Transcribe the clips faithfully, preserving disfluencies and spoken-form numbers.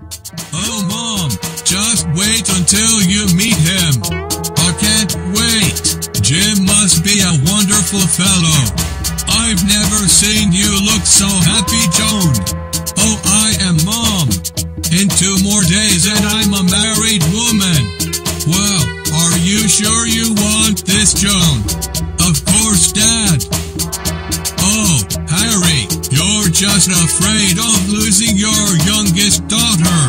Oh Mom, just wait until you meet him. I can't wait. Jim must be a wonderful fellow. I've never seen you look so happy, Joan. Oh, I am Mom. In two more days and I'm a married woman. Well, are you sure you want this, Joan? Of course, Dad. Oh, Harry, you're just afraid of losing your youngest daughter.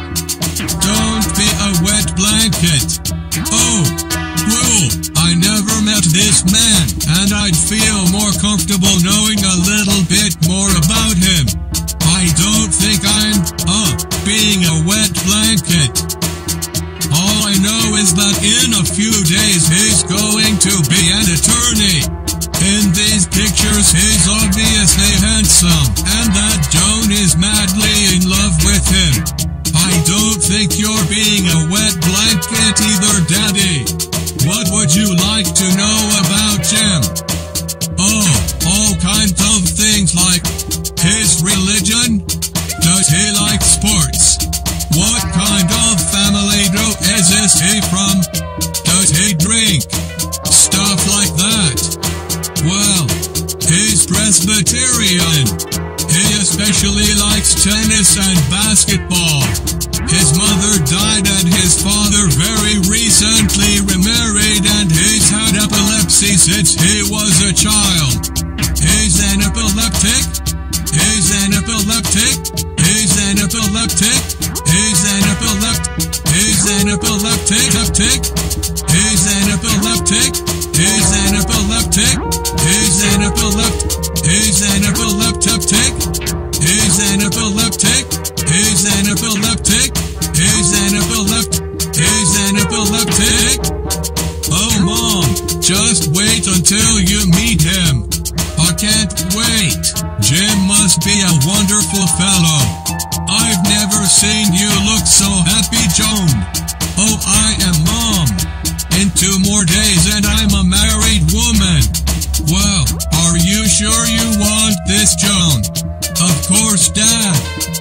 Don't be a wet blanket. Oh, well, I never met this man, and I'd feel more comfortable knowing a little bit more about him. I don't think I'm, uh, being a wet blanket. All I know is that in a few days he's going to be an attorney. In these pictures he's obviously handsome, and that Joan is madly in love with him. I don't think you're being a wet blanket either, Daddy. What would you like to know about Jim? Oh, all kinds of things like his religion. Does he like sports? What kind of family is he from? Does he drink? Stuff like that. Well, he's Presbyterian. He especially likes tennis and basketball. His mother died and his father very recently remarried, and he's had epilepsy since he was a child. He's an epileptic. He's an epileptic. He's an epileptic. He's an epileptic. He's an epileptic. He's an epileptic. He's an epileptic. He's an epileptic. He's an epileptic. He's an epileptic. He's an epileptic. He's an epileptic. He's an epileptic. Oh Mom, just wait until you meet him. I can't wait. Jim must be a wonderful fellow. I've never seen you look so happy, Joan. Oh, I am Mom. In two more days and I'm a married woman. Well, are you sure you want this, Joan? Of course, Dad.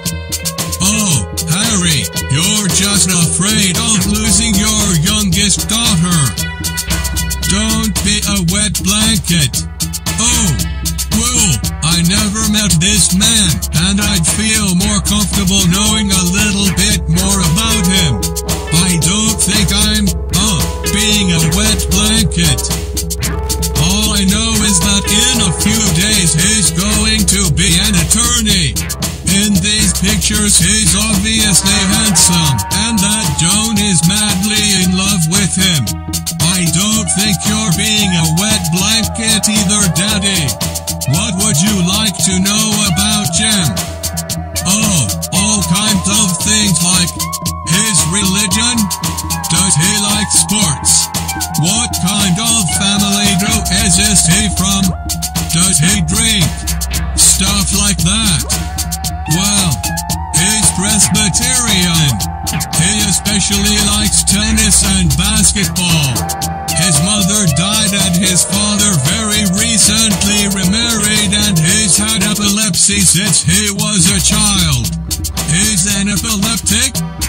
Oh, Harry, you're just afraid of losing your youngest daughter. Don't be a wet blanket. Oh, well, I never met this man, and I'd feel more comfortable knowing a little bit more about him. I don't think I'm, uh, being a wet blanket. All I know is that in a few days he's going to be an attorney. In these pictures he's obviously handsome, and that Joan is madly in love with him. I don't think you're being a wet blanket either, Daddy. What would you like to know about Jim? Oh, all kinds of things like his religion. Does he like sports? What kind of family is he from? Does he drink? Stuff like that. Well, he's Presbyterian. He especially likes tennis and basketball. His mother died and his father very recently remarried, and he's had epilepsy since he was a child. He's an epileptic.